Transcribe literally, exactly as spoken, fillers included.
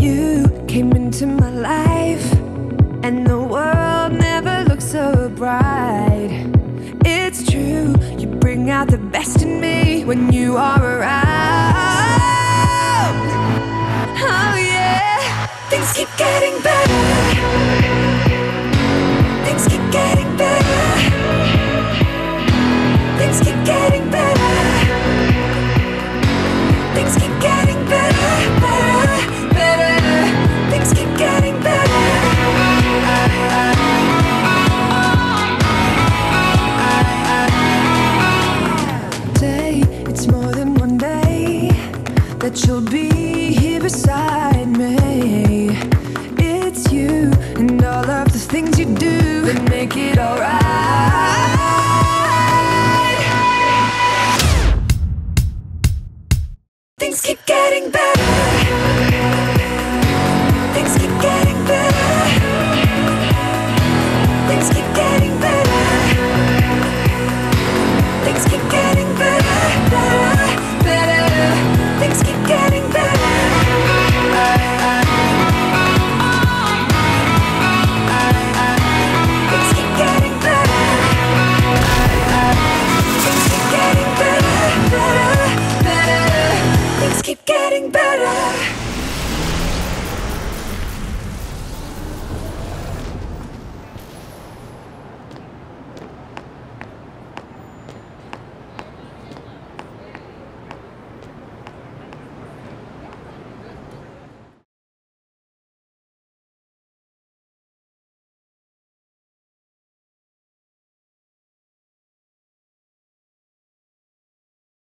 You came into my life, and the world never looked so bright. It's true, you bring out the best in me when you are around. Oh yeah, things keep getting better. Things keep getting better. Things keep getting better. Things keep getting better, better, better. Things keep getting better. Day, it's more than one day that you'll be here beside me. It's you and all of the things you do that make it alright.